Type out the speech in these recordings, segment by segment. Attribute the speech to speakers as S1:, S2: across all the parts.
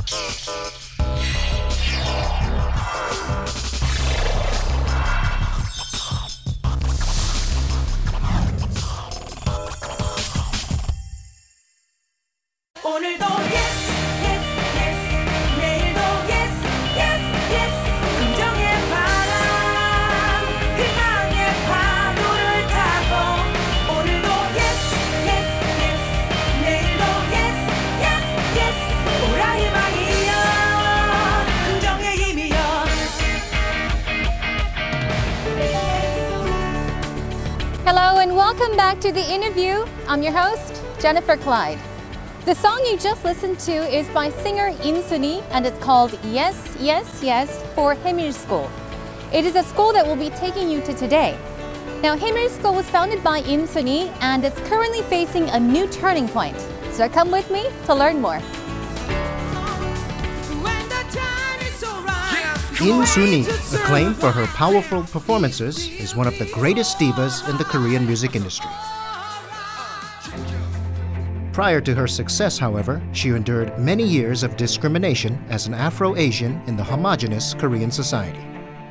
S1: 오늘도 yes, yes, yes. 내일도 yes, yes, yes. 긍정의 바람, 희망의 파도를 타고 오늘도 yes, yes, yes. 내일도 yes, yes, yes. 오라 희망이여, 긍정의 힘이여.
S2: Hello and welcome back to The Interview. I'm your host, Jennifer Clyde. The song you just listened to is by singer Im Suni and it's called Yes, Yes, Yes for Hemil School. It is a school that we'll be taking you to today. Now, Hemil School was founded by Im Suni and it's currently facing a new turning point. So come with me to learn more.
S1: When the time is so right.
S3: Im Suni, acclaimed for her powerful performances, is one of the greatest divas in the Korean music industry. Prior to her success, however, she endured many years of discrimination as an Afro-Asian in the homogeneous Korean society.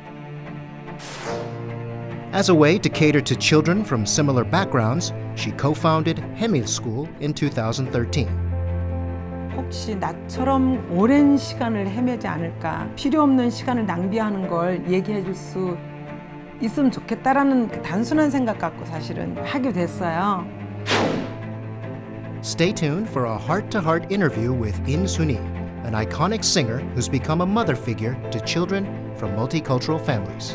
S3: As a way to cater to children from similar backgrounds, she co-founded Hemil School in 2013.
S4: 혹시 나처럼 오랜 시간을 헤매지 않을까? 필요 없는 시간을 낭비하는 걸 얘기해 줄 수 있으면 좋겠다라는 그 단순한 생각 갖고 사실은 하게 됐어요.
S3: Stay tuned for a heart-to-heart interview with Im Suni, an iconic singer who's become a mother figure to children from multicultural families.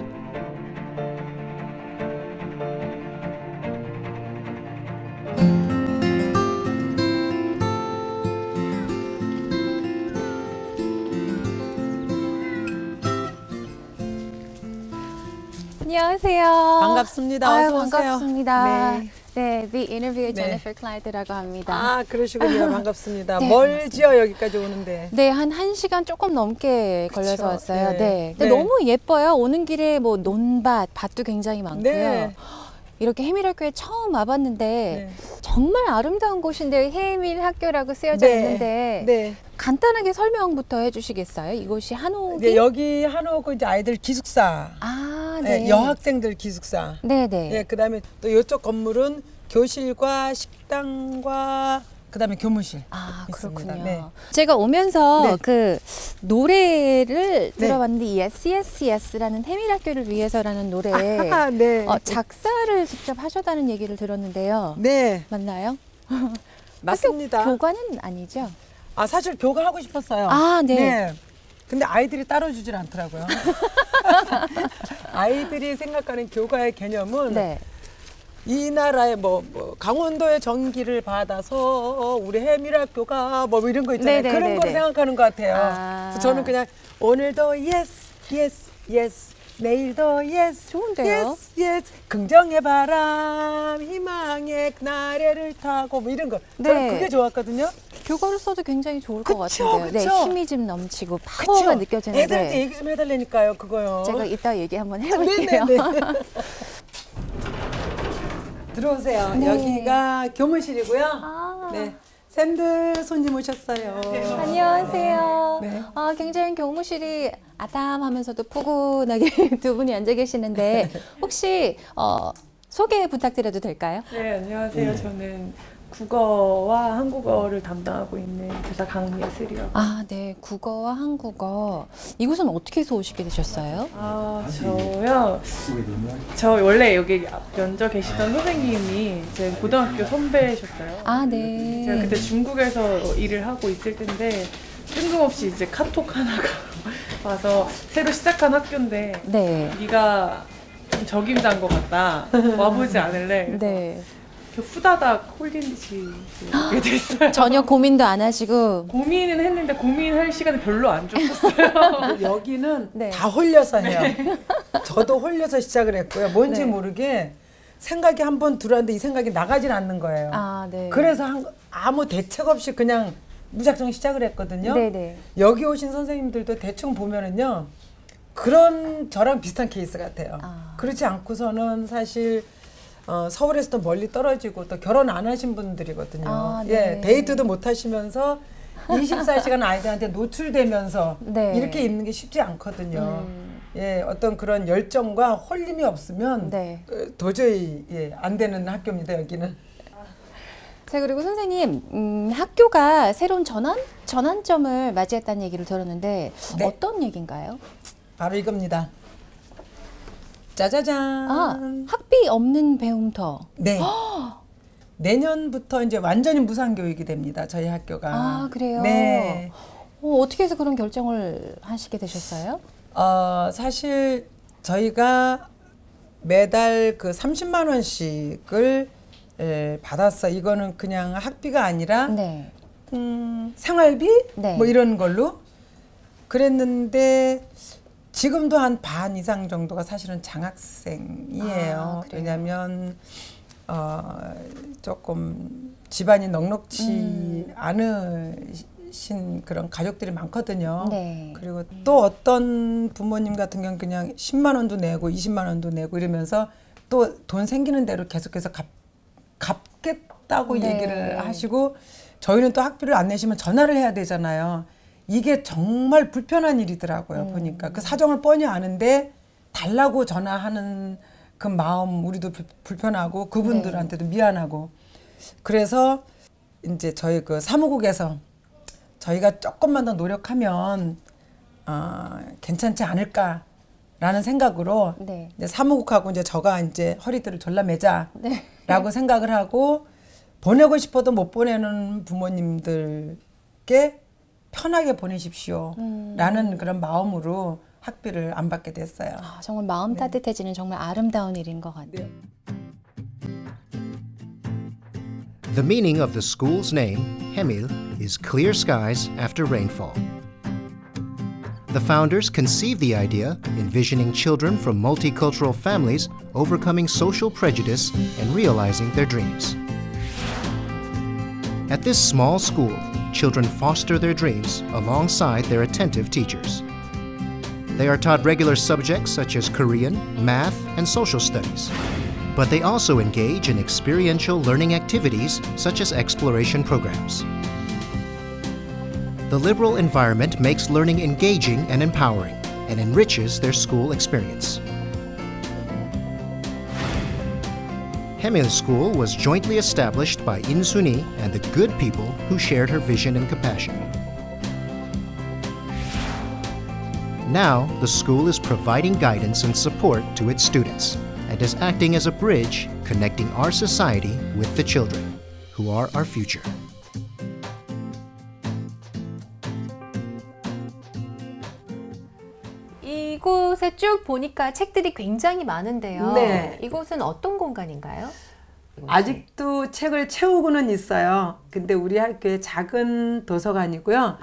S2: 안녕하세요.
S4: 반갑습니다.
S2: 아유,
S4: 어서 오세요.
S2: 반갑습니다.
S4: 네.
S2: 네, The Interview
S4: 네.
S2: Jennifer Clyde라고 합니다.
S4: 아, 그러시군요. 반갑습니다.
S2: 네,
S4: 멀지요, 여기까지 오는데.
S2: 네, 한 1시간 조금 넘게 걸려서
S4: 그쵸,
S2: 왔어요.
S4: 네.
S2: 네. 근데
S4: 네.
S2: 너무 예뻐요. 오는 길에 뭐 논밭, 밭도 굉장히 많고요.
S4: 네.
S2: 이렇게 해밀학교에 처음 와봤는데
S4: 네.
S2: 정말 아름다운 곳인데요. 해밀학교라고 쓰여져
S4: 네.
S2: 있는데
S4: 네.
S2: 간단하게 설명부터 해주시겠어요? 이곳이 한옥이?
S4: 네, 여기 한옥은 이제 아이들 기숙사.
S2: 아,
S4: 네.
S2: 네.
S4: 여학생들 기숙사.
S2: 네네.
S4: 네, 그다음에 또 이쪽 건물은 교실과 식당과 그다음에 교무실.
S2: 아,
S4: 있습니다.
S2: 그렇군요.
S4: 네.
S2: 제가 오면서
S4: 네.
S2: 그 노래를
S4: 네.
S2: 들어봤는데 Yes, Yes, Yes라는 해밀학교를 위해서라는 노래
S4: 아, 네.
S2: 작사를 직접 하셨다는 얘기를 들었는데요.
S4: 네,
S2: 맞나요?
S4: 맞습니다.
S2: 학교 교과는 아니죠?
S4: 아, 사실 교과하고 싶었어요.
S2: 아, 네.
S4: 근데 아이들이 따로 주질 않더라고요. 아이들이 생각하는 교과의 개념은
S2: 네.
S4: 이 나라의 뭐 강원도의 전기를 받아서 우리 해밀학교가 뭐 이런 거 있잖아요.
S2: 네네네네.
S4: 그런 걸 생각하는 것 같아요.
S2: 아.
S4: 그래서 저는 그냥 오늘도 yes, yes, yes. 내일도 yes,
S2: 좋은데요?
S4: yes, yes. 긍정의 바람, 희망의 나래를 타고 뭐 이런 거. 저는
S2: 네.
S4: 그게 좋았거든요.
S2: 교과로 써도 굉장히 좋을 것
S4: 그쵸,
S2: 같은데요.
S4: 그쵸.
S2: 네, 힘이 좀 넘치고 파워가
S4: 그쵸?
S2: 느껴지는데
S4: 애들한테 얘기 좀 해달라니까요, 그거요.
S2: 제가 이따 얘기 한번 해볼게요.
S4: 네네네. 들어오세요.
S2: 네.
S4: 여기가 교무실이고요.
S2: 아.
S4: 네. 샌들 손님 오셨어요.
S2: 안녕하세요.
S4: 네.
S2: 아, 굉장히 교무실이 아담하면서도 푸근하게 두 분이 앉아 계시는데 혹시 소개 부탁드려도 될까요?
S5: 네, 안녕하세요. 저는 국어와 한국어를 담당하고 있는 교사 강예슬이라고.
S2: 아, 네. 국어와 한국어. 이곳은 어떻게 해서 오시게 되셨어요?
S5: 아, 저요? 저 원래 여기 먼저 계시던 선생님이 제 고등학교 선배셨어요.
S2: 아, 네.
S5: 제가 그때 중국에서 일을 하고 있을 텐데 뜬금없이 이제 카톡 하나가 와서 새로 시작한 학교인데
S2: 네.
S5: 네가 좀 적임자인 것 같다. 와보지 않을래?
S2: 네.
S5: 후다닥 홀린 듯이 오게 됐어요.
S2: 전혀 고민도 안 하시고.
S5: 고민은 했는데 고민할 시간이 별로 안 줬었어요.
S4: 여기는
S2: 네.
S4: 다 홀려서 해요. 저도 홀려서 시작을 했고요. 뭔지
S2: 네.
S4: 모르게 생각이 한 번 들어왔는데 이 생각이 나가질 않는 거예요.
S2: 아, 네.
S4: 그래서 아무 대책 없이 그냥 무작정 시작을 했거든요.
S2: 네네.
S4: 여기 오신 선생님들도 대충 보면은요. 그런 저랑 비슷한 케이스 같아요.
S2: 아.
S4: 그렇지 않고서는 사실 서울에서도 멀리 떨어지고 또 결혼 안 하신 분들이거든요.
S2: 아,
S4: 예,
S2: 네.
S4: 데이트도 못 하시면서 24시간 아이들한테 노출되면서
S2: 네.
S4: 이렇게 있는 게 쉽지 않거든요. 예, 어떤 그런 열정과 홀림이 없으면
S2: 네.
S4: 도저히 예, 안 되는 학교입니다, 여기는.
S2: 자, 그리고 선생님, 학교가 새로운 전환점을 맞이했다는 얘기를 들었는데
S4: 네.
S2: 어떤 얘기인가요?
S4: 바로 이겁니다. 짜자잔.
S2: 아, 학비 없는 배움터.
S4: 네. 내년부터 이제 완전히 무상교육이 됩니다, 저희 학교가.
S2: 아, 그래요?
S4: 네.
S2: 어떻게 해서 그런 결정을 하시게 되셨어요?
S4: 사실 저희가 매달 그 30만 원씩을 받았어. 이거는 그냥 학비가 아니라
S2: 네.
S4: 생활비
S2: 네.
S4: 뭐 이런 걸로 그랬는데 지금도 한 반 이상 정도가 사실은 장학생이에요.
S2: 아, 그래요?
S4: 왜냐하면 조금 집안이 넉넉지 않으신 그런 가족들이 많거든요.
S2: 네.
S4: 그리고 또 어떤 부모님 같은 경우는 그냥 10만 원도 내고 20만 원도 내고 이러면서 또 돈 생기는 대로 계속해서 갚겠다고
S2: 네.
S4: 얘기를 하시고 저희는 또 학비를 안 내시면 전화를 해야 되잖아요. 이게 정말 불편한 일이더라고요. 보니까 그 사정을 뻔히 아는데 달라고 전화하는 그 마음 우리도 불편하고 그분들한테도 미안하고 그래서 이제 저희 그 사무국에서 저희가 조금만 더 노력하면 괜찮지 않을까라는 생각으로
S2: 네.
S4: 이제 사무국하고 이제 저가 이제 허리들을 졸라매자라고
S2: 네.
S4: 생각을 하고 보내고 싶어도 못 보내는 부모님들께 편하게 보내십시오라는 그런 마음으로 학비를 안 받게 됐어요.
S2: 아, 정말 마음 따뜻해지는 정말 아름다운 일인 것 같아요.
S3: The meaning of the school's name, Hemil, is clear skies after rainfall. The founders conceived the idea, envisioning children from multicultural families overcoming social prejudice and realizing their dreams. At this small school, children foster their dreams alongside their attentive teachers. They are taught regular subjects such as Korean, math, and social studies. But they also engage in experiential learning activities such as exploration programs. The liberal environment makes learning engaging and empowering and enriches their school experience. Hemil School was jointly established by Insuni and the good people who shared her vision and compassion. Now, the school is providing guidance and support to its students and is acting as a bridge connecting our society with the children, who are our future.
S2: 이곳에 쭉 보니까 책들이 굉장히 많은데요.
S4: 네.
S2: 이곳은 어떤 공간인가요?
S4: 아직도 책을 채우고는 있어요. 근데 우리 학교에 작은 도서관이고요.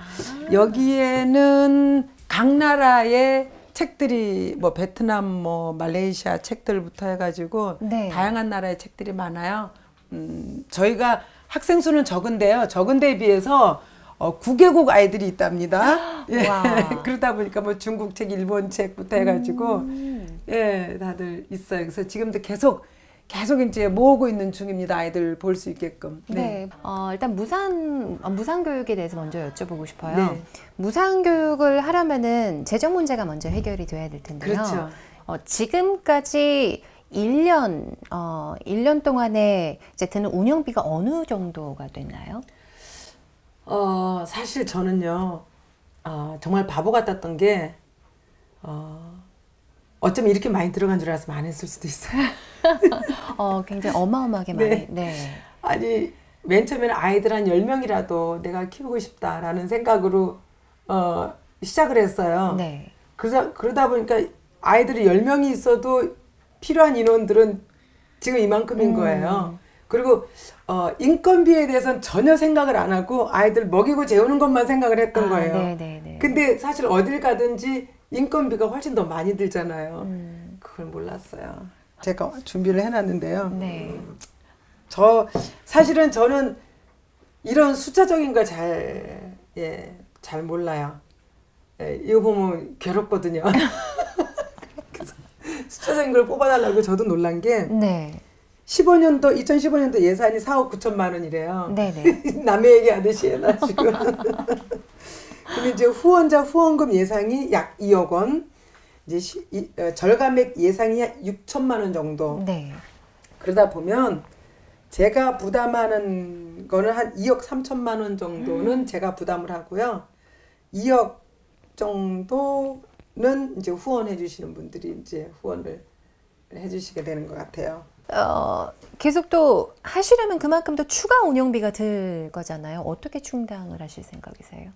S4: 여기에는 각 나라의 책들이 뭐 베트남, 뭐 말레이시아 책들부터 해가지고
S2: 네.
S4: 다양한 나라의 책들이 많아요. 저희가 학생 수는 적은데요. 적은 데에 비해서 9개국 아이들이 있답니다. 예.
S2: 와.
S4: 그러다 보니까 뭐 중국 책, 일본 책부터 해가지고 예, 다들 있어요. 그래서 지금도 계속 이제 모으고 있는 중입니다. 아이들 볼 수 있게끔.
S2: 네. 일단 무상교육에 대해서 먼저 여쭤보고 싶어요.
S4: 네.
S2: 무상교육을 하려면은 재정 문제가 먼저 해결이 돼야 될 텐데요.
S4: 그렇죠.
S2: 지금까지 1년 동안에 이제 드는 운영비가 어느 정도가 됐나요?
S4: 사실 저는요, 정말 바보 같았던 게, 어쩌면 이렇게 많이 들어간 줄 알았으면 안 했을 수도 있어요.
S2: 굉장히 어마어마하게
S4: 네.
S2: 많이. 네.
S4: 아니, 맨 처음에는 아이들 한 10명이라도 내가 키우고 싶다라는 생각으로, 시작을 했어요.
S2: 네.
S4: 그러다 보니까 아이들이 10명이 있어도 필요한 인원들은 지금 이만큼인 거예요. 그리고 인건비에 대해서는 전혀 생각을 안 하고 아이들 먹이고 재우는 것만 생각을 했던 거예요.
S2: 네네네.
S4: 근데 사실 어딜 가든지 인건비가 훨씬 더 많이 들잖아요. 그걸 몰랐어요. 제가 준비를 해놨는데요.
S2: 네.
S4: 사실은 저는 이런 숫자적인 걸 잘 몰라요. 예, 이거 보면 괴롭거든요. 그래서 숫자적인 걸 뽑아달라고 저도 놀란 게
S2: 네.
S4: 15년도 2015년도 예산이 4억 9천만 원이래요.
S2: 네네.
S4: 남의 얘기하듯이 해나 지금. 근데 이제 후원자 후원금 예상이 약 2억 원, 이제 절감액 예상이 약 6천만 원 정도.
S2: 네.
S4: 그러다 보면 제가 부담하는 거는 한 2억 3천만 원 정도는 제가 부담을 하고요. 2억 정도는 이제 후원해 주시는 분들이 이제 후원을 해 주시게 되는 것 같아요.
S2: 계속 또 하시려면 그만큼 또 추가 운영비가 들 거잖아요. 어떻게 충당을 하실 생각이세요?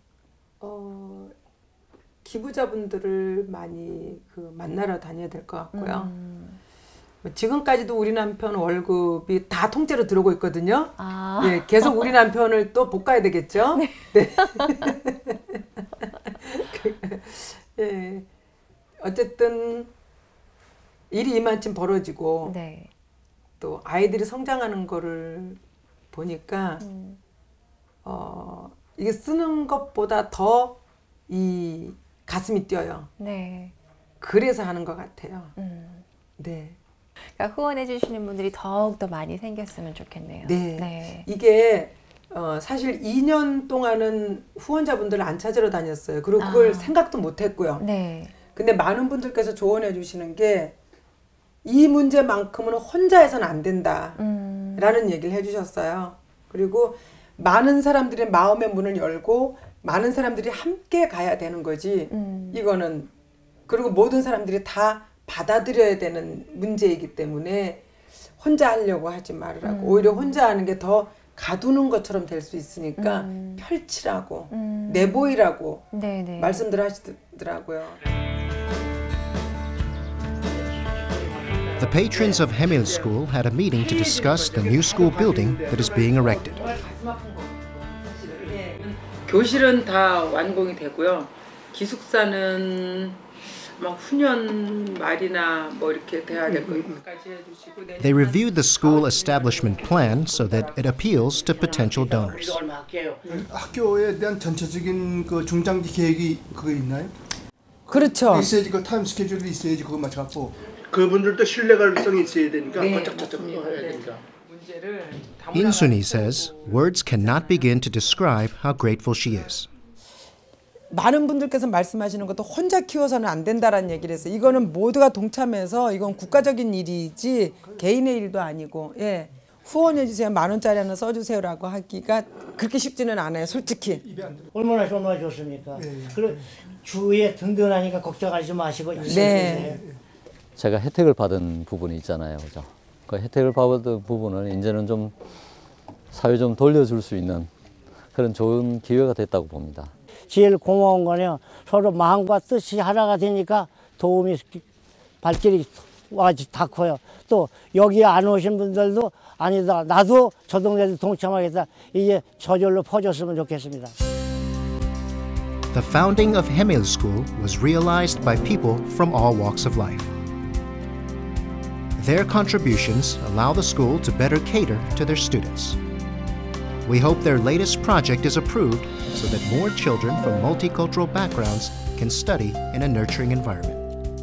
S4: 기부자분들을 많이 만나러 다녀야 될 것 같고요. 지금까지도 우리 남편 월급이 다 통째로 들어오고 있거든요.
S2: 아.
S4: 네, 계속 우리 남편을 또 볶아야 되겠죠. 네. 네. 어쨌든 일이 이만큼 벌어지고
S2: 네.
S4: 또 아이들이 성장하는 거를 보니까 이게 쓰는 것보다 더 이 가슴이 뛰어요.
S2: 네.
S4: 그래서 하는 것 같아요. 네.
S2: 그러니까 후원해 주시는 분들이 더욱더 많이 생겼으면 좋겠네요.
S4: 네.
S2: 네.
S4: 이게 사실 2년 동안은 후원자분들을 안 찾으러 다녔어요. 그리고 그걸 생각도 못 했고요.
S2: 네.
S4: 근데 많은 분들께서 조언해 주시는 게 이 문제만큼은 혼자 해서는 안 된다 라는 얘기를 해 주셨어요. 그리고 많은 사람들의 마음의 문을 열고 많은 사람들이 함께 가야 되는 거지. 이거는 그리고 모든 사람들이 다 받아들여야 되는 문제이기 때문에 혼자 하려고 하지 말으라고. 오히려 혼자 하는 게 더 가두는 것처럼 될 수 있으니까 펼치라고 내보이라고
S2: 네네.
S4: 말씀들 하시더라고요.
S3: The patrons of Hemil School had a meeting to discuss the new school building that is being erected.
S4: 교실은 다 완공이 되고요. 기숙사는 아마 후년 말이나 뭐 이렇게 돼야 될 거기까지 해주시고.
S3: They reviewed the school establishment plan so that it appeals to potential donors.
S6: 학교에 대한 전체적인 그 중장기 계획이 그거 있나요?
S4: 그렇죠.
S6: 있어야지 그 타임 스케줄이 있어야지 그거 맞춰갖고 그분들도 신뢰가능성이 있어야 되니까 바짝바짝 해야 되니까.
S3: Insuni says words cannot begin to describe how grateful she is.
S4: 많은 분들께서 말씀하시는 것도 혼자 키워서는 안 된다라는 얘기를 했어요. 이거는 모두가 동참해서 이건 국가적인 일이지 개인의 일도 아니고, 예. 후원해 주세요. 10,000원짜리 하나 써주세요라고 하기가 그렇게 쉽지는 않아요. 솔직히.
S7: 얼마나 좋습니까? 그리고 주위에 든든하니까 걱정하지 마시고
S4: 네.
S8: 제가 혜택을 받은 부분이 있잖아요, 그죠? 그 혜택을 받은 부분을 이제는 좀 사회 좀 돌려줄 수 있는 그런 좋은 기회가 됐다고 봅니다.
S7: 제일 고마운 거는 서로 마음과 뜻이 하나가 되니까 도움이 발길이 아주 다 커요. 또 여기 안 오신 분들도 아니다, 나도 저 동네에서 동참하겠다, 이게 저절로 퍼졌으면 좋겠습니다.
S3: The founding of Hemil School was realized by people from all walks of life. Their contributions allow the school to better cater to their students. We hope their latest project is approved so that more children from multicultural backgrounds can study in a nurturing environment.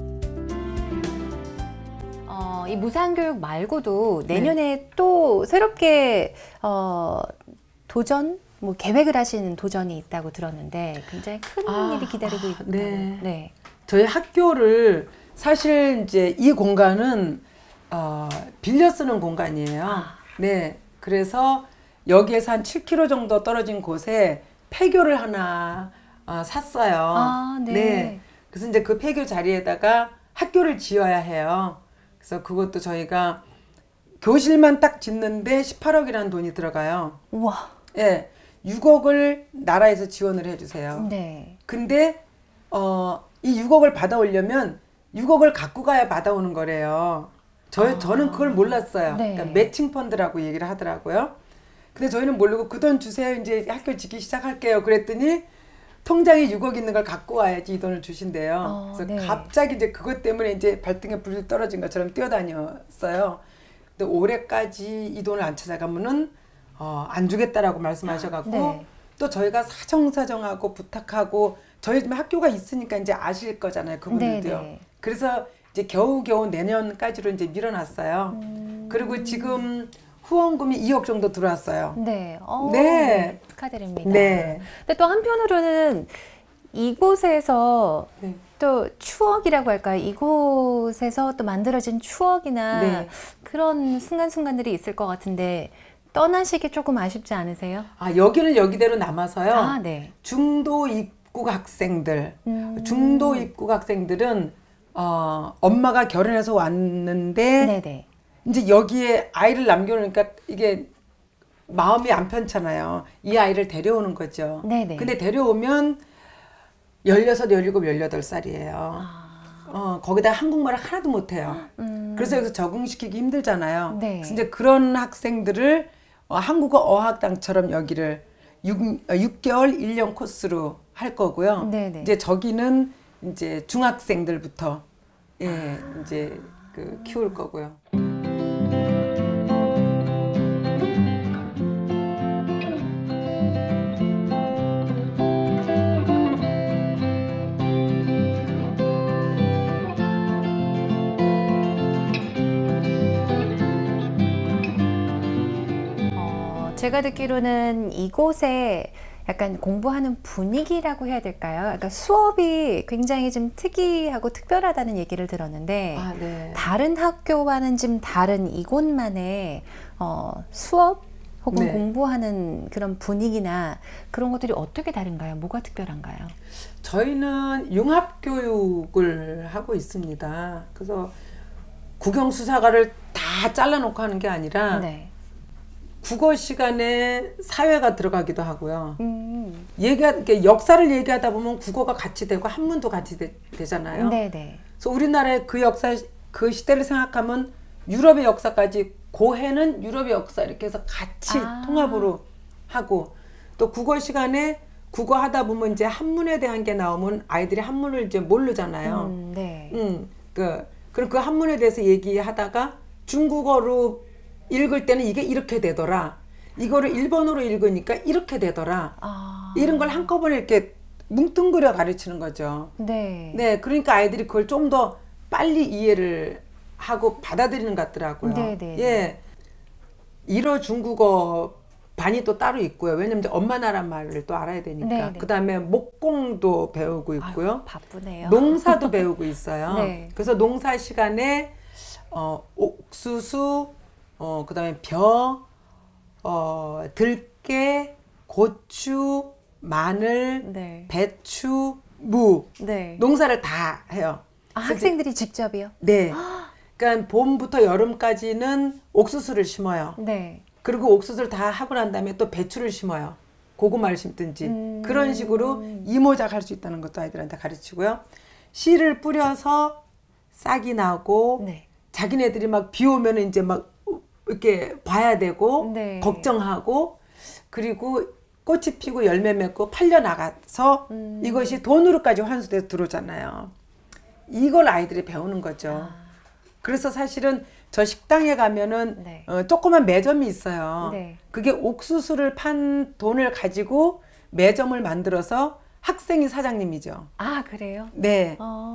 S2: 이 무상교육 말고도 내년에 또 새롭게 도전, 뭐 계획을 하시는 도전이 있다고 들었는데 굉장히 큰 일이 기다리고 있다고.
S4: 네.
S2: 네.
S4: 저희 학교를 사실 이제 이 공간은 빌려 쓰는 공간이에요. 네. 그래서 여기에서 한 7km 정도 떨어진 곳에 폐교를 하나 샀어요.
S2: 네.
S4: 네. 그래서 이제 그 폐교 자리에다가 학교를 지어야 해요. 그래서 그것도 저희가 교실만 딱 짓는데 18억이라는 돈이 들어가요.
S2: 우와.
S4: 예. 6억을 나라에서 지원을 해주세요.
S2: 네.
S4: 근데 이 6억을 받아오려면 6억을 갖고 가야 받아오는 거래요. 저는 그걸 몰랐어요.
S2: 네.
S4: 그러니까 매칭 펀드라고 얘기를 하더라고요. 근데 저희는 모르고 그 돈 주세요. 이제 학교 짓기 시작할게요. 그랬더니 통장에 6억 있는 걸 갖고 와야지 이 돈을 주신대요. 그래서
S2: 네.
S4: 갑자기 이제 그것 때문에 이제 발등에 불이 떨어진 것처럼 뛰어다녔어요. 근데 올해까지 이 돈을 안 찾아가면은 안 주겠다라고 말씀하셔갖고
S2: 네.
S4: 또 저희가 사정하고 부탁하고 저희 집에 학교가 있으니까 이제 아실 거잖아요. 그분들도요.
S2: 네.
S4: 그래서 이제 겨우겨우 내년까지로 이제 밀어놨어요. 그리고 지금 후원금이 2억 정도 들어왔어요.
S2: 네.
S4: 네.
S2: 축하드립니다.
S4: 네.
S2: 근데 또 한편으로는 이곳에서
S4: 네.
S2: 또 추억이라고 할까요? 이곳에서 또 만들어진 추억이나
S4: 네.
S2: 그런 순간순간들이 있을 것 같은데 떠나시기 조금 아쉽지 않으세요?
S4: 아, 여기는 여기대로 남아서요.
S2: 아, 네.
S4: 중도 입국 학생들, 중도 입국 학생들은 엄마가 결혼해서 왔는데
S2: 네네.
S4: 이제 여기에 아이를 남겨놓으니까 이게 마음이 안 편찮아요. 이 아이를 데려오는 거죠.
S2: 네네.
S4: 근데 데려오면 16, 17, 18살이에요. 거기다 한국말을 하나도 못해요. 그래서 여기서 적응시키기 힘들잖아요.
S2: 네.
S4: 그래서 이제 그런 학생들을 한국어 어학당처럼 여기를 6개월 1년 코스로 할 거고요.
S2: 네네.
S4: 이제 저기는 이제 중학생들부터 이제 키울 거고요.
S2: 제가 듣기로는 이곳에 약간 공부하는 분위기라고 해야 될까요? 그러니까 수업이 굉장히 좀 특이하고 특별하다는 얘기를 들었는데
S4: 아, 네.
S2: 다른 학교와는 좀 다른 이곳만의 수업 혹은
S4: 네.
S2: 공부하는 그런 분위기나 그런 것들이 어떻게 다른가요? 뭐가 특별한가요?
S4: 저희는 융합교육을 하고 있습니다. 그래서 국영수사과를 다 잘라놓고 하는 게 아니라
S2: 네.
S4: 국어 시간에 사회가 들어가기도 하고요. 이렇게 역사를 얘기하다 보면 국어가 같이 되고 한문도 같이 되잖아요.
S2: 네네.
S4: 그래서 우리나라의 그 역사, 그 시대를 생각하면 유럽의 역사까지 고해는 유럽의 역사 이렇게 해서 같이 통합으로 하고 또 국어 시간에 국어 하다 보면 이제 한문에 대한 게 나오면 아이들이 한문을 이제 모르잖아요.
S2: 네.
S4: 그럼 그 한문에 대해서 얘기하다가 중국어로 읽을 때는 이게 이렇게 되더라. 이거를 일본어로 읽으니까 이렇게 되더라. 이런 걸 한꺼번에 이렇게 뭉뚱그려 가르치는 거죠.
S2: 네.
S4: 네, 그러니까 아이들이 그걸 좀 더 빨리 이해를 하고 받아들이는 것 같더라고요.
S2: 네네.
S4: 예, 1호 중국어 반이 또 따로 있고요. 왜냐면 이제 엄마 나라 말을 또 알아야 되니까.
S2: 네네.
S4: 그 다음에 목공도 배우고 있고요.
S2: 아유, 바쁘네요.
S4: 농사도 배우고 있어요.
S2: 네.
S4: 그래서 농사 시간에 옥수수, 그 다음에 벼, 들깨, 고추, 마늘,
S2: 네.
S4: 배추, 무
S2: 네.
S4: 농사를 다 해요.
S2: 학생들이 직접이요?
S4: 네. 그러니까 봄부터 여름까지는 옥수수를 심어요.
S2: 네.
S4: 그리고 옥수수를 다 하고 난 다음에 또 배추를 심어요. 고구마를 심든지 그런 식으로 이모작 할 수 있다는 것도 아이들한테 가르치고요. 씨를 뿌려서 싹이 나고
S2: 네.
S4: 자기네들이 막 비 오면 이제 막 이렇게 봐야 되고
S2: 네.
S4: 걱정하고 그리고 꽃이 피고 열매 맺고 팔려 나가서 이것이 돈으로까지 환수돼서 들어오잖아요. 이걸 아이들이 배우는 거죠. 그래서 사실은 저 식당에 가면은
S2: 네.
S4: 조그만 매점이 있어요.
S2: 네.
S4: 그게 옥수수를 판 돈을 가지고 매점을 만들어서 학생이 사장님이죠.
S2: 아, 그래요?
S4: 네.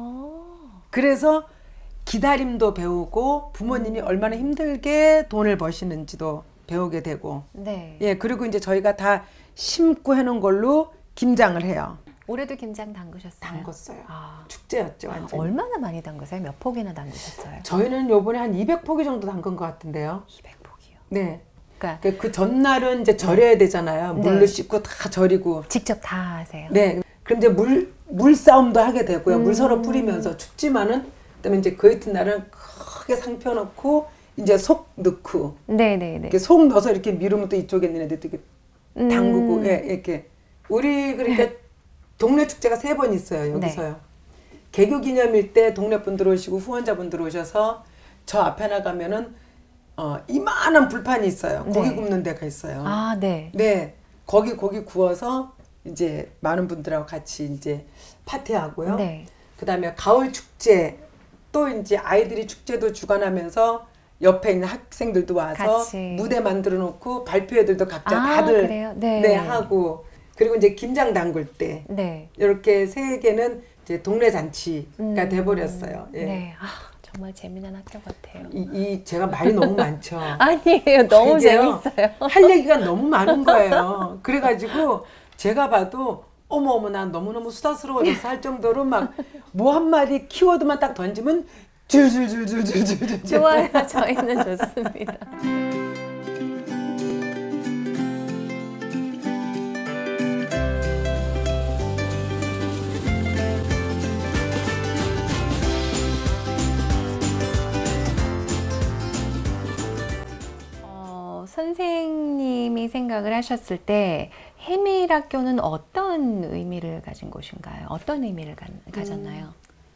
S4: 그래서 기다림도 배우고 부모님이 얼마나 힘들게 돈을 버시는지도 배우게 되고
S2: 네.
S4: 예, 그리고 이제 저희가 다 심고 해놓은 걸로 김장을 해요.
S2: 올해도 김장 담그셨어요?
S4: 담궜어요.
S2: 아,
S4: 축제였죠, 완전.
S2: 얼마나 많이 담그세요? 몇 폭이나 담그셨어요?
S4: 저희는 요번에 한 200포기 정도 담근 것 같은데요.
S2: 200폭이요.
S4: 네.
S2: 그러니까
S4: 그 전날은 이제 절여야 되잖아요. 물로
S2: 네.
S4: 씻고 다 절이고.
S2: 직접 다 하세요?
S4: 네. 그럼 이제 물싸움도 하게 되고요. 물 서로 뿌리면서 춥지만은 그다음에 이제 그 이튿날은 크게 상 펴놓고 이제 속 넣고
S2: 네네네.
S4: 이렇게 속 넣어서 이렇게 미루면 또 이쪽에 있는 애들도 이렇게 담그고 예, 이렇게 우리 그러니까 동네 축제가 3번 있어요. 여기서요.
S2: 네.
S4: 개교 기념일 때 동네 분들 오시고 후원자분들 오셔서 저 앞에 나가면은 이만한 불판이 있어요. 고기
S2: 네.
S4: 굽는 데가 있어요.
S2: 아, 네.
S4: 네, 거기 고기 구워서 이제 많은 분들하고 같이 이제 파티하고요.
S2: 네.
S4: 그다음에 가을 축제 또 이제 아이들이 축제도 주관하면서 옆에 있는 학생들도 와서
S2: 같이.
S4: 무대 만들어 놓고 발표 애들도 각자
S2: 아,
S4: 다들
S2: 그래요? 네.
S4: 네, 하고 그리고 이제 김장 담글 때
S2: 네.
S4: 이렇게 3개는 이제 동네 잔치가 돼버렸어요. 예.
S2: 네. 아, 정말 재미난 학교 같아요.
S4: 제가 말이 너무 많죠.
S2: 아니에요. 너무
S4: 이게요,
S2: 재밌어요.
S4: 할 얘기가 너무 많은 거예요. 그래가지고 제가 봐도 어머 난 너무너무 수다스러워져서 할 정도로 막 뭐 한마디 키워드만 딱 던지면 줄줄줄줄줄줄.
S2: 좋아요. 저희는 좋습니다. 선생님이 생각을 하셨을 때 해밀학교는 어떤 의미를 가진 곳인가요? 어떤 의미를 가졌나요?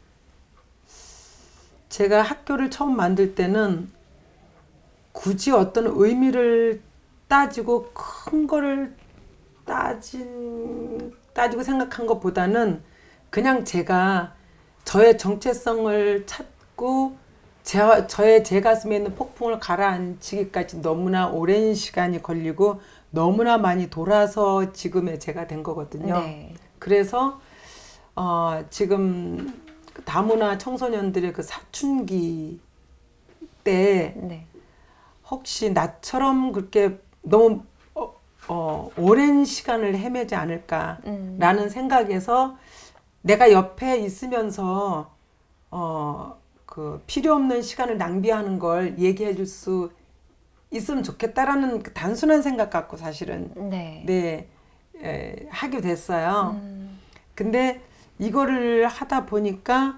S4: 제가 학교를 처음 만들 때는 굳이 어떤 의미를 따지고 큰 거를 따지고 생각한 것보다는 그냥 제가 저의 정체성을 찾고 제 가슴에 있는 폭풍을 가라앉히기까지 너무나 오랜 시간이 걸리고 너무나 많이 돌아서 지금의 제가 된 거거든요.
S2: 네.
S4: 그래서 지금 다문화 청소년들의 그 사춘기 때
S2: 네.
S4: 혹시 나처럼 그렇게 너무 오랜 시간을 헤매지 않을까라는 생각에서 내가 옆에 있으면서 그 필요 없는 시간을 낭비하는 걸 얘기해 줄 수 있으면 좋겠다라는 그 단순한 생각 갖고 사실은 하게 됐어요. 근데 이거를 하다 보니까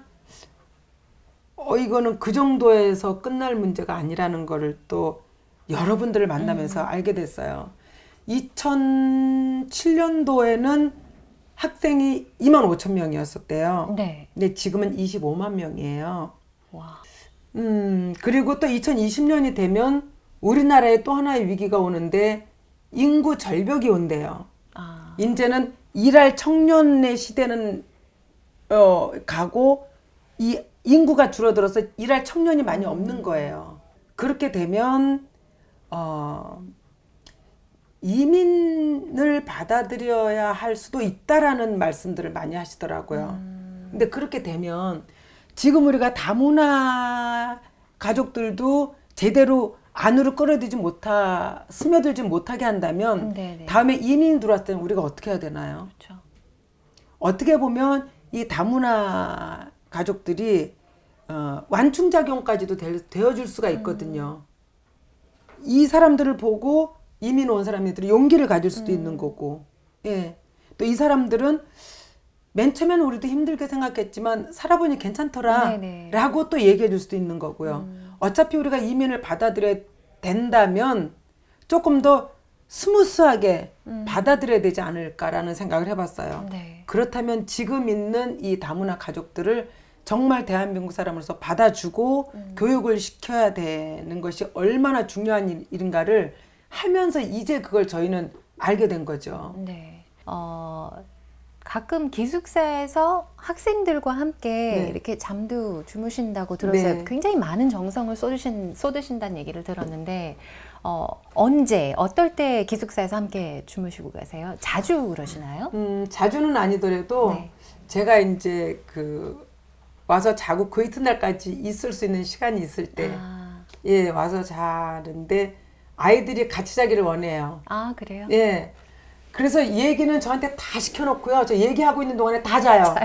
S4: 이거는 그 정도에서 끝날 문제가 아니라는 거를 또 여러분들을 만나면서 알게 됐어요. 2007년도에는 학생이 25,000명이었었대요.
S2: 네.
S4: 근데 지금은 25만 명이에요.
S2: 와.
S4: 그리고 또 2020년이 되면 우리나라에 또 하나의 위기가 오는데 인구 절벽이 온대요. 이제는 일할 청년의 시대는 가고 이 인구가 줄어들어서 일할 청년이 많이 없는 거예요. 그렇게 되면 이민을 받아들여야 할 수도 있다라는 말씀들을 많이 하시더라고요. 근데 그렇게 되면 지금 우리가 다문화 가족들도 제대로 안으로 끌어들이지 스며들지 못하게 한다면 다음에 이민 들어왔을 때는 우리가 어떻게 해야 되나요?
S2: 그렇죠.
S4: 어떻게 보면 이 다문화 가족들이 완충작용까지도 되어줄 수가 있거든요. 이 사람들을 보고 이민 온 사람들이 용기를 가질 수도 있는 거고, 예. 또 이 사람들은 맨 처음에는 우리도 힘들게 생각했지만 살아보니 괜찮더라 라고 또 얘기해 줄 수도 있는 거고요. 어차피 우리가 이민을 받아들여야 된다면 조금 더 스무스하게 받아들여야 되지 않을까라는 생각을 해봤어요. 그렇다면 지금 있는 이 다문화 가족들을 정말 대한민국 사람으로서 받아주고 교육을 시켜야 되는 것이 얼마나 중요한 일인가를 하면서 이제 그걸 저희는 알게 된 거죠.
S2: 네. 가끔 기숙사에서 학생들과 함께 이렇게 잠도 주무신다고 들었어요. 굉장히 많은 정성을 쏟으신다는 얘기를 들었는데 언제, 어떨 때 기숙사에서 함께 주무시고 가세요? 자주 그러시나요?
S4: 자주는 아니더라도 제가 이제 와서 자고 그 이튿날까지 있을 수 있는 시간이 있을 때 와서 자는데 아이들이 같이 자기를 원해요.
S2: 아, 그래요?
S4: 예. 그래서 얘기는 저한테 다 시켜놓고요. 저 얘기하고 있는 동안에 다 자요.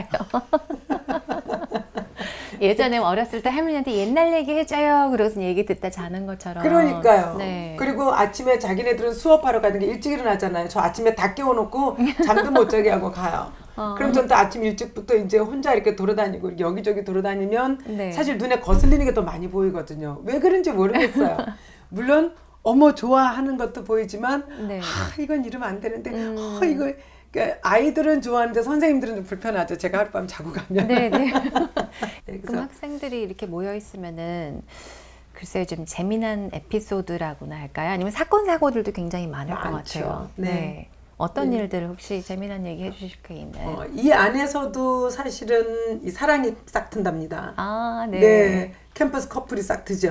S2: 예전에 어렸을 때 할머니한테 옛날 얘기 해줘요. 그러고서 얘기 듣다 자는 것처럼.
S4: 그러니까요. 그리고 아침에 자기네들은 수업하러 가는 게 일찍 일어나잖아요. 저 아침에 다 깨워놓고 잠도 못 자게 하고 가요. 그럼 전 또 아침 일찍부터 이제 혼자 이렇게 돌아다니고 여기저기 돌아다니면 사실 눈에 거슬리는 게 더 많이 보이거든요. 왜 그런지 모르겠어요. 물론 어머 좋아하는 것도 보이지만 이건 이러면 안 되는데 이거 그러니까 아이들은 좋아하는데 선생님들은 좀 불편하죠. 제가 하룻밤 자고 가면.
S2: 그럼 학생들이 이렇게 모여 있으면은 글쎄요, 좀 재미난 에피소드라고나 할까요? 아니면 사건 사고들도 굉장히 많을 것 같아요. 어떤 일들 혹시 재미난 얘기 해주실 게 있나요?
S4: 이 안에서도 사실은 이 사랑이 싹 튼답니다. 캠퍼스 커플이 싹 트죠.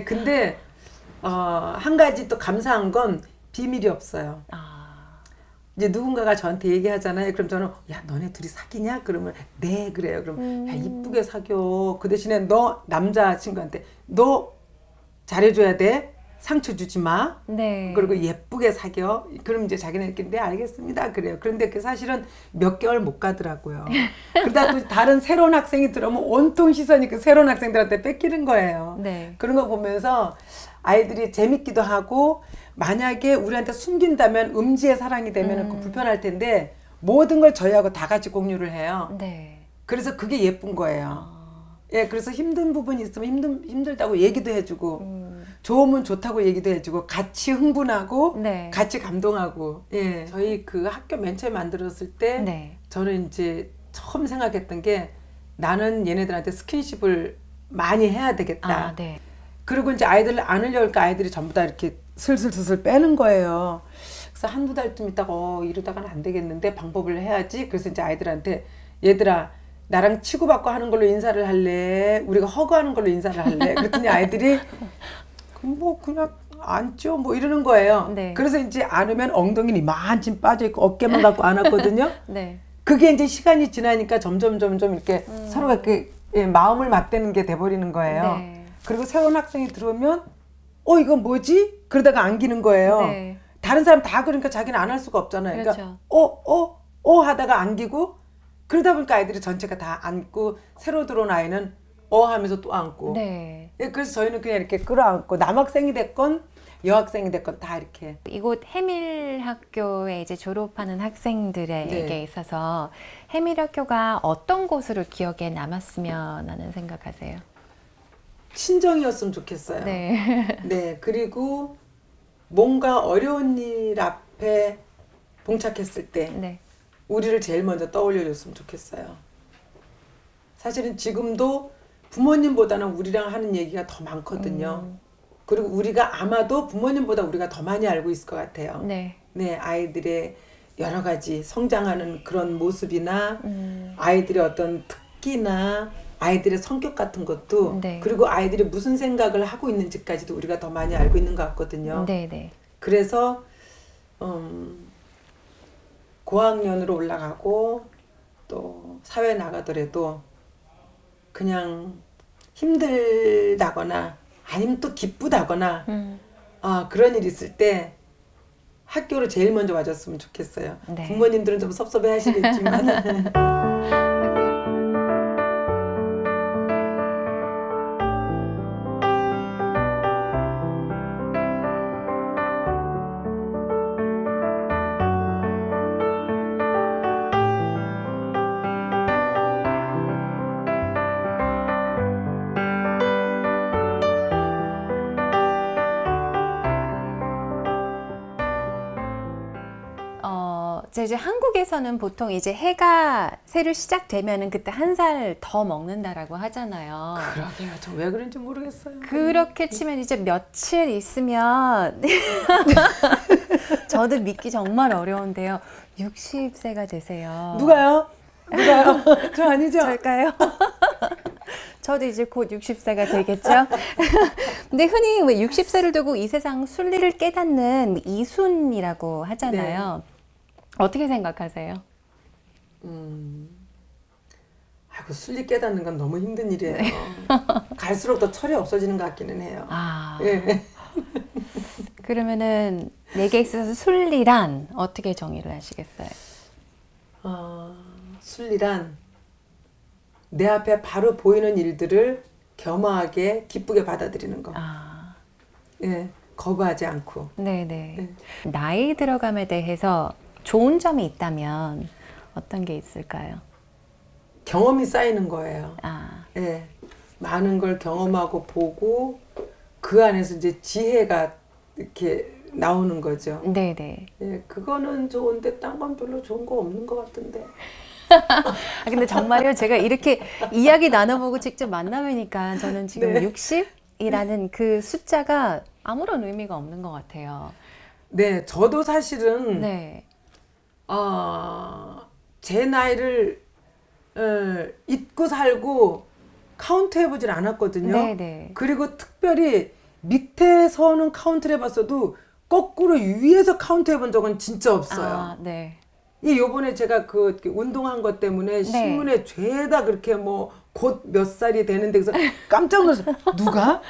S4: 근데 한 가지 또 감사한 건 비밀이 없어요. 이제 누군가가 저한테 얘기하잖아요. 그럼 저는 야 너네 둘이 사귀냐? 그러면 네 그래요. 그럼 야 이쁘게 사겨. 그 대신에 너 남자친구한테 너 잘해줘야 돼. 상처 주지 마.
S2: 네.
S4: 그리고 예쁘게 사겨. 그럼 이제 자기네끼리 네 알겠습니다. 그래요. 그런데 그 사실은 몇 개월 못 가더라고요. 그러다 또 다른 새로운 학생이 들어오면 온통 시선이 그 새로운 학생들한테 뺏기는 거예요.
S2: 네.
S4: 그런 거 보면서 아이들이 재밌기도 하고 만약에 우리한테 숨긴다면 음지의 사랑이 되면 그 불편할 텐데 모든 걸 저희하고 다 같이 공유를 해요.
S2: 네.
S4: 그래서 그게 예쁜 거예요. 예, 그래서 힘든 부분이 있으면 힘들다고 얘기도 해주고 좋으면 좋다고 얘기도 해주고 같이 흥분하고
S2: 네.
S4: 같이 감동하고 예, 저희 그 학교 맨 처음에 만들었을 때
S2: 네.
S4: 저는 이제 처음 생각했던 게 나는 얘네들한테 스킨십을 많이 해야 되겠다.
S2: 아, 네.
S4: 그리고 이제 아이들을 안으려니까 아이들이 전부 다 이렇게 슬슬슬슬 빼는 거예요. 그래서 한두 달쯤 있다가 이러다가는 안 되겠는데 방법을 해야지. 그래서 이제 아이들한테 얘들아 나랑 치고받고 하는 걸로 인사를 할래? 우리가 허그하는 걸로 인사를 할래? 그랬더니 아이들이 뭐 그냥 안죠 뭐 이러는 거예요.
S2: 네.
S4: 그래서 이제 안으면 엉덩이는 이만큼 빠져있고 어깨만 갖고 안았거든요.
S2: 네.
S4: 그게 이제 시간이 지나니까 점점 이렇게 서로가 이렇게 예, 마음을 맞대는 게 돼버리는 거예요.
S2: 네.
S4: 그리고 새로운 학생이 들어오면 이건 뭐지? 그러다가 안기는 거예요.
S2: 네.
S4: 다른 사람 다 그러니까 자기는 안 할 수가 없잖아요.
S2: 그렇죠.
S4: 그러니까 하다가 안기고 그러다 보니까 아이들이 전체가 다 안고 새로 들어온 아이는 하면서 또 안고.
S2: 네.
S4: 예, 그래서 저희는 그냥 이렇게 끌어안고 남학생이 됐건 여학생이 됐건 다 이렇게.
S2: 이곳 해밀학교에 이제 졸업하는 학생들에게
S4: 네.
S2: 있어서 해밀학교가 어떤 곳으로 기억에 남았으면 하는 생각하세요?
S4: 친정이었으면 좋겠어요.
S2: 네.
S4: 네, 그리고 뭔가 어려운 일 앞에 봉착했을 때
S2: 네.
S4: 우리를 제일 먼저 떠올려줬으면 좋겠어요. 사실은 지금도 부모님보다는 우리랑 하는 얘기가 더 많거든요. 그리고 우리가 아마도 부모님보다 우리가 더 많이 알고 있을 것 같아요.
S2: 네.
S4: 네, 아이들의 여러 가지 성장하는 그런 모습이나 아이들의 어떤 특기나 아이들의 성격 같은 것도
S2: 네.
S4: 그리고 아이들이 무슨 생각을 하고 있는지까지도 우리가 더 많이 알고 있는 것 같거든요.
S2: 네, 네.
S4: 그래서 고학년으로 올라가고 또 사회 나가더라도 그냥 힘들다거나 아니면 또 기쁘다거나 그런 일 있을 때 학교로 제일 먼저 와줬으면 좋겠어요.
S2: 네.
S4: 부모님들은 좀 섭섭해 하시겠지만
S2: 이제 한국에서는 보통 이제 해가 새로 시작되면은 그때 한 살 더 먹는다라고 하잖아요.
S4: 그러게요. 저 왜 그런지 모르겠어요.
S2: 그렇게 치면 이제 며칠 있으면 저도 믿기 정말 어려운데요. 60세가 되세요.
S4: 누가요? 저 아니죠?
S2: 저일까요? 저도 이제 곧 60세가 되겠죠? 근데 흔히 왜 60세를 두고 이 세상 순리를 깨닫는 이순이라고 하잖아요. 네. 어떻게 생각하세요?
S4: 아이고, 순리 깨닫는 건 너무 힘든 일이에요. 네. 갈수록 더 철이 없어지는 것 같기는 해요. 예.
S2: 그러면은 내게 있어서 순리란 어떻게 정의를 하시겠어요?
S4: 순리란 내 앞에 바로 보이는 일들을 겸허하게 기쁘게 받아들이는 거. 예, 거부하지 않고.
S2: 네네. 네. 나이 들어감에 대해서 좋은 점이 있다면 어떤 게 있을까요?
S4: 경험이 쌓이는 거예요.
S2: 아.
S4: 예, 많은 걸 경험하고 보고 그 안에서 이제 지혜가 이렇게 나오는 거죠.
S2: 네네.
S4: 예, 그거는 좋은데 딴 건 별로 좋은 거 없는 것 같은데.
S2: 아, 근데 정말요, 제가 이렇게 이야기 나눠보고 직접 만나뵈니까 저는 지금 네. 60이라는 그 숫자가 아무런 의미가 없는 것 같아요.
S4: 네, 저도 사실은
S2: 네.
S4: 제 나이를 잊고 살고 카운트해보질 않았거든요.
S2: 네네.
S4: 그리고 특별히 밑에서는 카운트를 해봤어도 거꾸로 위에서 카운트 해본 적은 진짜 없어요.
S2: 아, 네.
S4: 이 요번에 제가 그 운동한 것 때문에 신문에 죄다 그렇게 뭐 곧 몇 살이 되는데 그래서 깜짝 놀랐어요. 누가?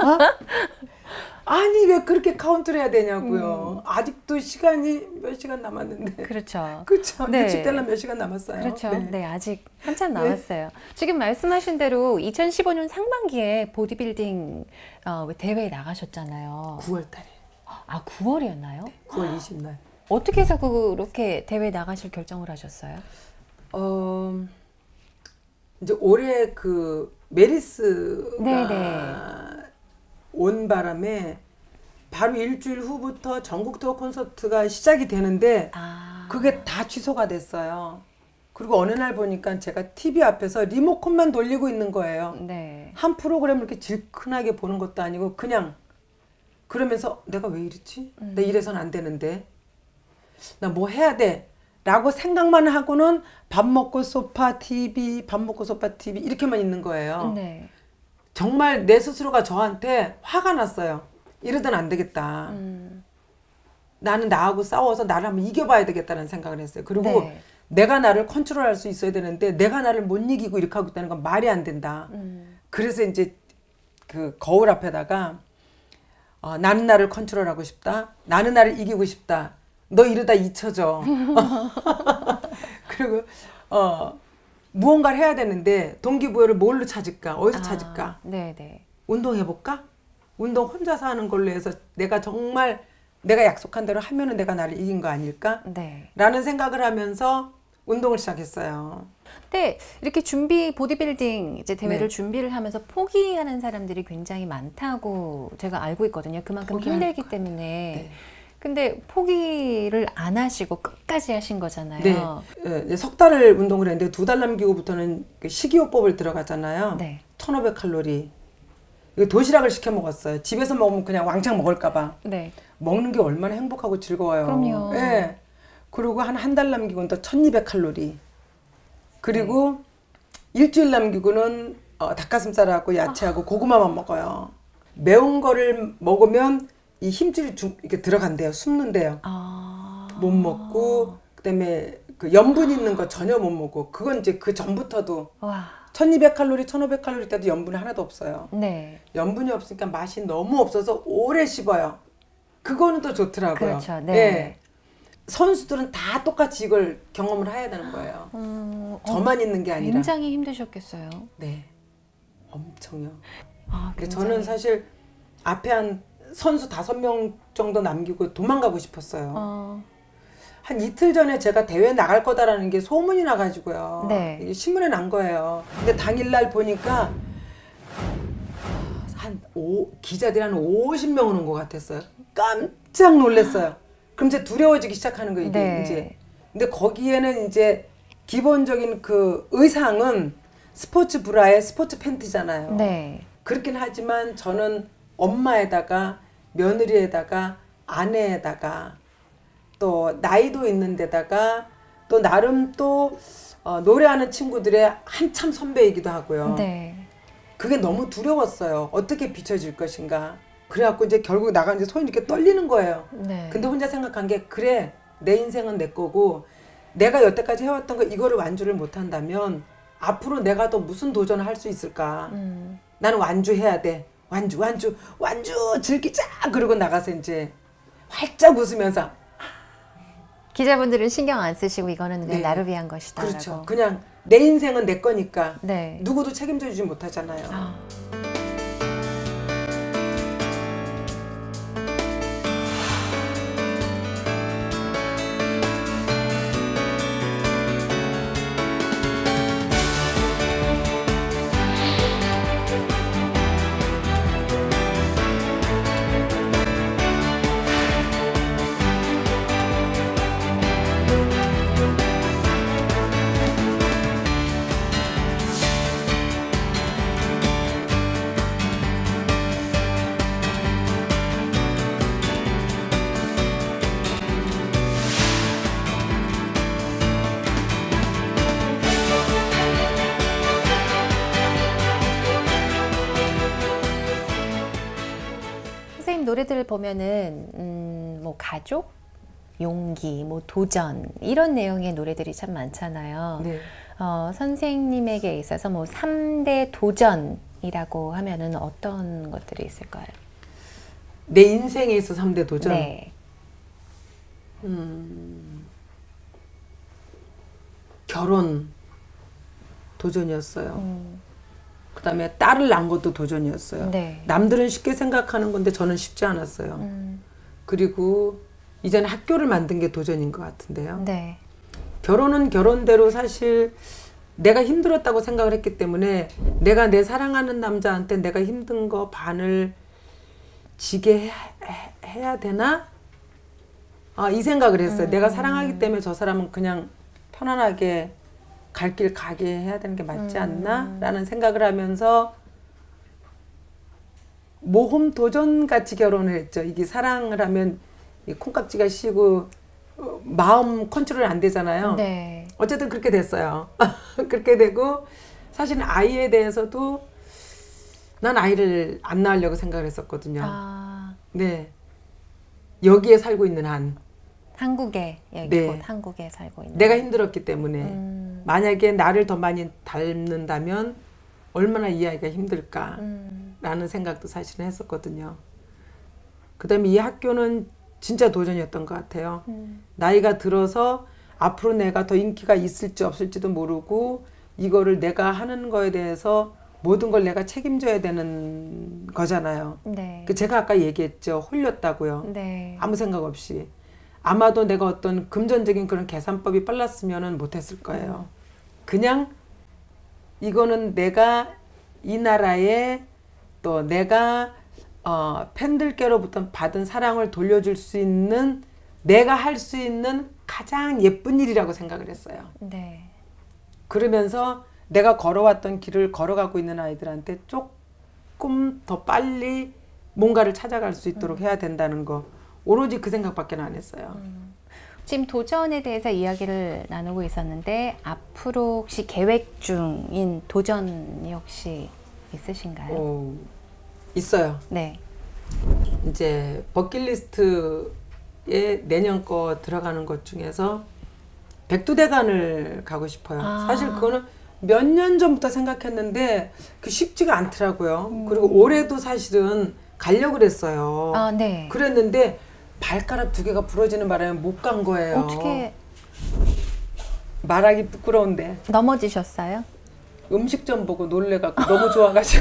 S4: 아니 왜 그렇게 카운트를 해야 되냐고요. 아직도 시간이 몇 시간 남았는데.
S2: 그렇죠.
S4: 그렇죠.
S2: 네.
S4: 60대는 몇 시간 남았어요.
S2: 그렇죠.
S4: 네.
S2: 네, 아직 한참 남았어요. 지금 말씀하신 대로 2015년 상반기에 보디빌딩 대회에 나가셨잖아요.
S4: 9월 달에.
S2: 아, 9월이었나요?
S4: 9월 20일.
S2: 어떻게 해서 그렇게 대회에 나가실 결정을 하셨어요?
S4: 이제 올해 그 메리스가
S2: 네네.
S4: 온 바람에 바로 일주일 후부터 전국 투어 콘서트가 시작이 되는데 그게 다 취소가 됐어요. 그리고 어느 날 보니까 제가 TV 앞에서 리모컨만 돌리고 있는 거예요.
S2: 네.
S4: 한 프로그램을 이렇게 질큰하게 보는 것도 아니고 그냥 그러면서 내가 왜 이렇지? 나 이래서는 안 되는데 나 뭐 해야 돼? 라고 생각만 하고는 밥 먹고 소파 TV, 밥 먹고 소파 TV 이렇게만 있는 거예요.
S2: 네.
S4: 정말 내 스스로가 저한테 화가 났어요. 이러다는 안 되겠다. 나는 나하고 싸워서 나를 한번 이겨봐야 되겠다는 생각을 했어요. 그리고
S2: 네.
S4: 내가 나를 컨트롤할 수 있어야 되는데 내가 나를 못 이기고 이렇게 하고 있다는 건 말이 안 된다. 그래서 이제 그 거울 앞에다가 나는 나를 컨트롤하고 싶다. 나는 나를 이기고 싶다. 너 이러다 잊혀져. 그리고 무언가를 해야 되는데 동기부여를 뭘로 찾을까? 어디서 찾을까?
S2: 네네.
S4: 운동해볼까? 운동 혼자서 하는 걸로 해서 내가 정말 내가 약속한 대로 하면은 내가 나를 이긴 거 아닐까?
S2: 네.
S4: 라는 생각을 하면서 운동을 시작했어요.
S2: 근데 이렇게 보디빌딩 이제 대회를 준비를 하면서 포기하는 사람들이 굉장히 많다고 제가 알고 있거든요. 그만큼 힘들기 때문에.
S4: 네.
S2: 근데 포기를 안 하시고 끝까지 하신 거잖아요.
S4: 네. 석 달을 운동을 했는데 2달 남기고부터는 식이요법을 들어가잖아요.
S2: 네.
S4: 1500칼로리. 도시락을 시켜 먹었어요. 집에서 먹으면 그냥 왕창 먹을까 봐.
S2: 네.
S4: 먹는 게 얼마나 행복하고 즐거워요.
S2: 그럼요.
S4: 네. 그리고 한 달 남기고는 또 1200칼로리. 그리고 일주일 남기고는 닭가슴살하고 야채하고 고구마만 먹어요. 매운 거를 먹으면 이 힘줄이 이렇게 들어간대요. 숨는데요. 못 먹고 그다음에 그 염분 있는 거 전혀 못 먹고 그건 이제 그 전부터도
S2: 와.
S4: 1200칼로리, 1500칼로리 때도 염분이 하나도 없어요.
S2: 네.
S4: 염분이 없으니까 맛이 너무 없어서 오래 씹어요. 그거는 또 좋더라고요.
S2: 그렇죠. 네.
S4: 네. 선수들은 다 똑같이 이걸 경험을 해야 되는 거예요. 저만 있는 게 아니라.
S2: 굉장히 힘드셨겠어요.
S4: 네. 엄청요. 근데
S2: 굉장히.
S4: 저는 사실 앞에 한 선수 5명 정도 남기고 도망가고 싶었어요. 한 이틀 전에 제가 대회 나갈 거다라는 게 소문이 나가지고요.
S2: 네.
S4: 이게 신문에 난 거예요. 근데 당일날 보니까 기자들이 한 50명 오는 것 같았어요. 깜짝 놀랐어요. 그럼 이제 두려워지기 시작하는 거예요, 이게
S2: 네.
S4: 이제. 근데 거기에는 이제 기본적인 그 의상은 스포츠 브라에 스포츠 팬티잖아요.
S2: 네.
S4: 그렇긴 하지만 저는 엄마에다가 며느리에다가 아내에다가 또 나이도 있는 데다가 또 나름 또 노래하는 친구들의 한참 선배이기도 하고요.
S2: 네.
S4: 그게 너무 두려웠어요. 어떻게 비춰질 것인가. 그래갖고 이제 결국 나가는데 손이 이렇게 떨리는 거예요.
S2: 네.
S4: 근데 혼자 생각한 게 그래 내 인생은 내 거고 내가 여태까지 해왔던 거 이거를 완주를 못한다면 앞으로 내가 더 무슨 도전을 할 수 있을까. 나는 완주해야 돼. 완주 즐기자. 그러고 나가서 이제 활짝 웃으면서
S2: 기자분들은 신경 안 쓰시고 이거는 그냥
S4: 네.
S2: 나를 위한 것이다.
S4: 그렇죠.
S2: 라고.
S4: 그냥 내 인생은 내 거니까
S2: 네.
S4: 누구도 책임져 주지 못하잖아요.
S2: 선생님 노래들을 보면은 뭐 가족, 용기, 뭐 도전 이런 내용의 노래들이 참 많잖아요.
S4: 네.
S2: 선생님에게 있어서 뭐 3대 도전이라고 하면은 어떤 것들이 있을까요?
S4: 내 인생에 있어 3대 도전.
S2: 네.
S4: 결혼 도전이었어요. 그다음에 딸을 낳은 것도 도전이었어요.
S2: 네.
S4: 남들은 쉽게 생각하는 건데 저는 쉽지 않았어요. 그리고 이제는 학교를 만든 게 도전인 것 같은데요.
S2: 네.
S4: 결혼은 결혼대로 사실 내가 힘들었다고 생각을 했기 때문에 내가 내 사랑하는 남자한테 내가 힘든 거 반을 지게 해야 되나? 이 생각을 했어요. 내가 사랑하기 때문에 저 사람은 그냥 편안하게 갈 길 가게 해야 되는 게 맞지 않나? 라는 생각을 하면서 모험 도전같이 결혼을 했죠. 이게 사랑을 하면 이 콩깍지가 쉬고 마음 컨트롤 안 되잖아요.
S2: 네.
S4: 어쨌든 그렇게 됐어요. 그렇게 되고 사실은 아이에 대해서도 난 아이를 안 낳으려고 생각을 했었거든요. 네. 여기에 살고 있는 한.
S2: 한국에, 여기
S4: 네.
S2: 곧 한국에 살고 있는.
S4: 내가 힘들었기 때문에 만약에 나를 더 많이 닮는다면 얼마나 이 아이가 힘들까 라는 생각도 사실은 했었거든요. 그 다음에 이 학교는 진짜 도전이었던 것 같아요. 나이가 들어서 앞으로 내가 더 인기가 있을지 없을지도 모르고 이거를 내가 하는 거에 대해서 모든 걸 내가 책임져야 되는 거잖아요.
S2: 네.
S4: 제가 아까 얘기했죠. 홀렸다고요.
S2: 네.
S4: 아무 생각 없이. 아마도 내가 어떤 금전적인 그런 계산법이 빨랐으면 못했을 거예요. 그냥 이거는 내가 이 나라에 또 내가 팬들께로부터 받은 사랑을 돌려줄 수 있는 내가 할 수 있는 가장 예쁜 일이라고 생각을 했어요.
S2: 네.
S4: 그러면서 내가 걸어왔던 길을 걸어가고 있는 아이들한테 조금 더 빨리 뭔가를 찾아갈 수 있도록 해야 된다는 거. 오로지 그 생각밖에 안 했어요.
S2: 지금 도전에 대해서 이야기를 나누고 있었는데 앞으로 혹시 계획 중인 도전이 혹시 있으신가요?
S4: 있어요.
S2: 네.
S4: 이제 버킷리스트에 내년 거 들어가는 것 중에서 백두대간을 가고 싶어요. 사실 그거는 몇 년 전부터 생각했는데 쉽지가 않더라고요. 그리고 올해도 사실은 가려고 그랬어요.
S2: 네.
S4: 그랬는데 발가락 2개가 부러지는 바람에 못 간 거예요.
S2: 어떻게
S4: 말하기 부끄러운데
S2: 넘어지셨어요?
S4: 음식점 보고 놀래갖고 너무 좋아가지고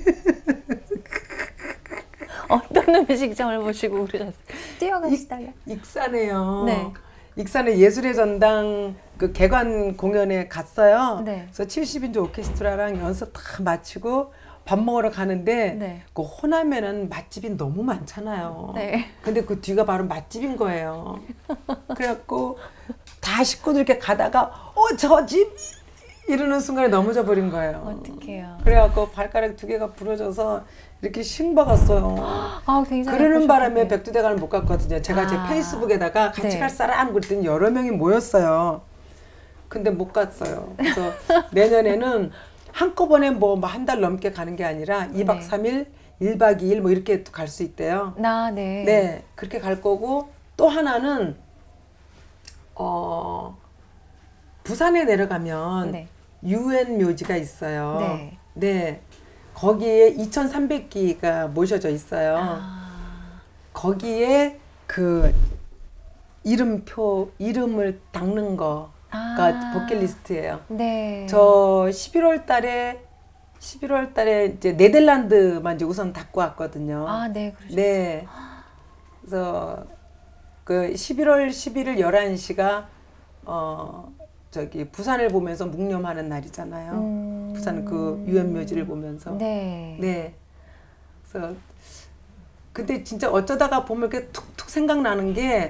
S2: 어떤 음식점을 보시고 그러셨어요? 뛰어가시다가
S4: 익산에요.
S2: 네.
S4: 익산의 예술의 전당 그 개관 공연에 갔어요.
S2: 네.
S4: 그래서 70인조 오케스트라랑 연습 다 마치고 밥 먹으러 가는데
S2: 네.
S4: 그 호남에는 맛집이 너무 많잖아요.
S2: 네.
S4: 근데 그 뒤가 바로 맛집인 거예요. 그래갖고 다 식구들 이렇게 가다가 저 집 이러는 순간에 넘어져 버린 거예요.
S2: 어떡해요.
S4: 그래갖고 발가락 2개가 부러져서 이렇게 싱박았어요.
S2: 굉장히
S4: 그러는 바람에
S2: 아프셨겠네요.
S4: 백두대간을 못 갔거든요. 제가 제 페이스북에다가 같이
S2: 네.
S4: 갈 사람 그랬더니 여러 명이 모였어요. 근데 못 갔어요. 그래서 내년에는 한꺼번에 뭐 한 달 넘게 가는 게 아니라 2박 3일, 1박 2일 뭐 이렇게 갈 수 있대요.
S2: 네.
S4: 네, 그렇게 갈 거고 또 하나는 부산에 내려가면
S2: 네.
S4: 유엔 묘지가 있어요.
S2: 네.
S4: 네. 거기에 2300기가 모셔져 있어요. 거기에 그 이름을 닦는 거가 버킷리스트예요.
S2: 네.
S4: 저 11월 달에 이제 네덜란드만 이제 우선 닦고 왔거든요.
S2: 네, 그러셨어요.
S4: 네. 그래서 그 11월 11일 11시가 저기 부산을 보면서 묵념하는 날이잖아요. 부산 그 유엔 묘지를 보면서.
S2: 네.
S4: 네. 그래서 근데 진짜 어쩌다가 보면 이렇게 툭툭 생각나는 게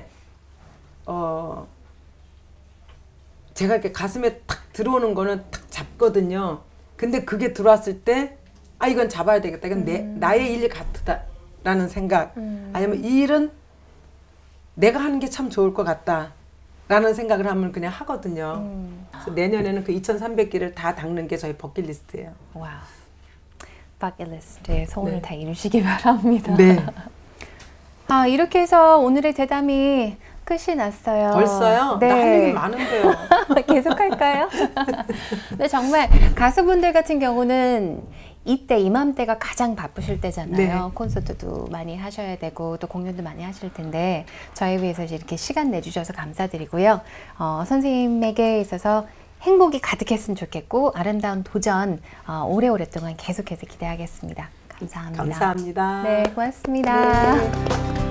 S4: 제가 이렇게 가슴에 탁 들어오는 거는 탁 잡거든요. 근데 그게 들어왔을 때 이건 잡아야 되겠다. 이건 나의 일 같다라는 생각. 아니면 이 일은 내가 하는 게 참 좋을 것 같다. 라는 생각을 하면 그냥 하거든요. 그래서 내년에는 그 2300기를 다 닦는 게 저희 버킷리스트예요.
S2: 와우. 버킷리스트의 소원을
S4: 네.
S2: 다 이루시기 바랍니다.
S4: 네.
S2: 아, 이렇게 해서 오늘의 대담이 끝이 났어요.
S4: 벌써요?
S2: 네.
S4: 나 할 얘기 많은데요.
S2: 계속 할까요? 근데 정말 가수분들 같은 경우는 이때 이맘때가 가장 바쁘실 때잖아요.
S4: 네.
S2: 콘서트도 많이 하셔야 되고 또 공연도 많이 하실 텐데 저희 위해서 이렇게 시간 내주셔서 감사드리고요. 선생님에게 있어서 행복이 가득했으면 좋겠고 아름다운 도전 오래오랫동안 계속해서 기대하겠습니다. 감사합니다.
S4: 감사합니다.
S2: 네, 고맙습니다.
S4: 네.